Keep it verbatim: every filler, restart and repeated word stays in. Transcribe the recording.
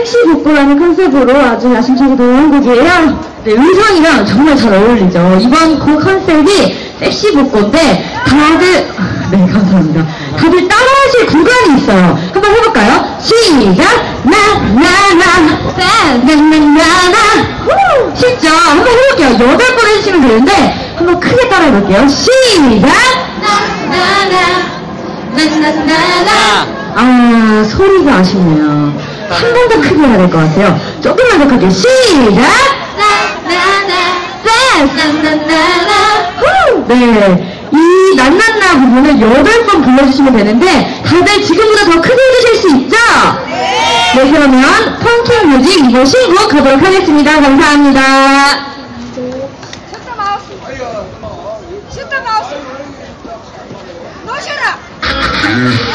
섹시 복고라는 컨셉으로 아주 야심차게 노래한 곡이에요. 네, 의상이랑 정말 잘 어울리죠. 이번 곡 컨셉이 섹시 복고인데 다들 네 감사합니다. 다들 따라하실 구간이 있어요. 한번 해볼까요? 시작! 나나나 나나나나 쉽죠? 한번 해볼게요. 여덟 번 해주시면 되는데 한번 크게 따라해볼게요. 시작! 나나나 나나나나 아 소리가 아쉽네요. 한 번 더 크게 해야 될 것 같아요. 조금만 더 크게 시작! 네, 이 난난나 부분을 여덟 번 불러주시면 되는데 다들 지금보다 더 크게 해주실 수 있죠? 네, 네 그러면 펑킹 뮤직 이번 신곡 가도록 하겠습니다. 감사합니다. Shut the mouse. Shut the mouse. No, shut up.